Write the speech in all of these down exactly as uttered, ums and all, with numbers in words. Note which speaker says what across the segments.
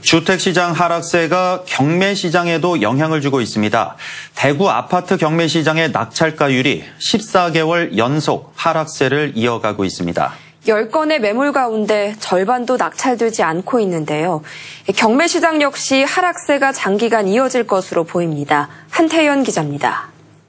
Speaker 1: 주택시장 하락세가 경매시장에도 영향을 주고 있습니다. 대구 아파트 경매시장의 낙찰가율이 십사 개월 연속 하락세를 이어가고 있습니다.
Speaker 2: 열 건의 매물 가운데 절반도 낙찰되지 않고 있는데요. 경매시장 역시 하락세가 장기간 이어질 것으로 보입니다. 한태연 기자입니다.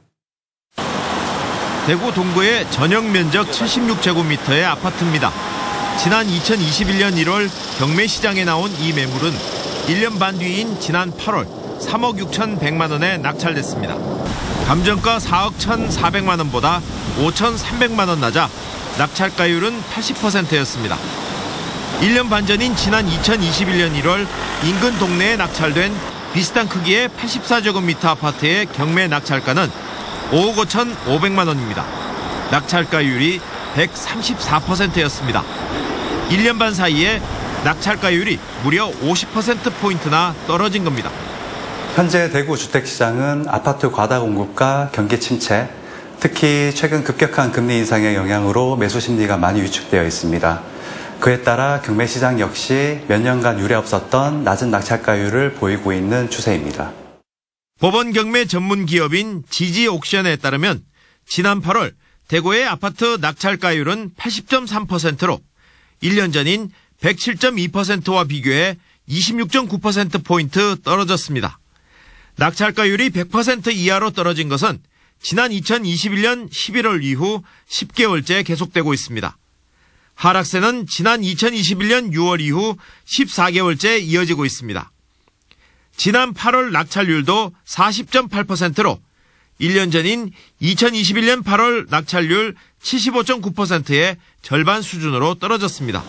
Speaker 3: 대구 동구의 전용 면적 칠십육 제곱미터의 아파트입니다. 지난 이천이십일 년 일월 경매시장에 나온 이 매물은 일 년 반 뒤인 지난 팔월 삼억 육천백만 원에 낙찰됐습니다. 감정가 사억 천사백만 원보다 오천삼백만 원 낮아 낙찰가율은 팔십 퍼센트였습니다. 일 년 반 전인 지난 이천이십일 년 일월 인근 동네에 낙찰된 비슷한 크기의 팔십사 제곱미터 아파트의 경매 낙찰가는 오억 오천오백만 원입니다. 낙찰가율이 백삼십사 퍼센트였습니다. 일 년 반 사이에 낙찰가율이 무려 오십 퍼센트포인트나 떨어진 겁니다.
Speaker 4: 현재 대구 주택시장은 아파트 과다 공급과 경기 침체, 특히 최근 급격한 금리 인상의 영향으로 매수 심리가 많이 위축되어 있습니다. 그에 따라 경매시장 역시 몇 년간 유례 없었던 낮은 낙찰가율을 보이고 있는 추세입니다.
Speaker 3: 법원 경매 전문 기업인 지지옥션에 따르면 지난 팔월 대구의 아파트 낙찰가율은 팔십 점 삼 퍼센트로 일 년 전인 백칠 점 이 퍼센트와 비교해 이십육 점 구 퍼센트포인트 떨어졌습니다. 낙찰가율이 백 퍼센트 이하로 떨어진 것은 지난 이천이십일 년 십일월 이후 십 개월째 계속되고 있습니다. 하락세는 지난 이천이십일 년 유월 이후 십사 개월째 이어지고 있습니다. 지난 팔월 낙찰률도 사십 점 팔 퍼센트로 일 년 전인 이천이십일 년 팔월 낙찰률 칠십오 점 구 퍼센트의 절반 수준으로 떨어졌습니다.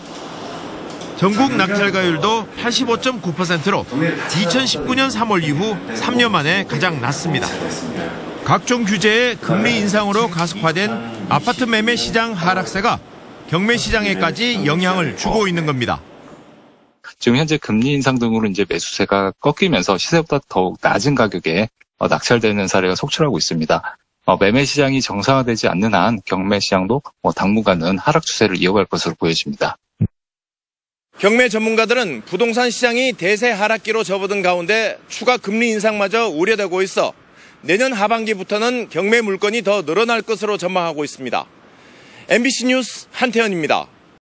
Speaker 3: 전국 낙찰가율도 팔십오 점 구 퍼센트로 이천십구 년 삼월 이후 삼 년 만에 가장 낮습니다. 각종 규제의 금리 인상으로 가속화된 아파트 매매 시장 하락세가 경매 시장에까지 영향을 주고 있는 겁니다.
Speaker 5: 지금 현재 금리 인상 등으로 이제 매수세가 꺾이면서 시세보다 더욱 낮은 가격에 낙찰되는 사례가 속출하고 있습니다. 매매 시장이 정상화되지 않는 한 경매 시장도 당분간은 하락 추세를 이어갈 것으로 보여집니다.
Speaker 3: 경매 전문가들은 부동산 시장이 대세 하락기로 접어든 가운데 추가 금리 인상마저 우려되고 있어 내년 하반기부터는 경매 물건이 더 늘어날 것으로 전망하고 있습니다. 엠비씨 뉴스 한태연입니다.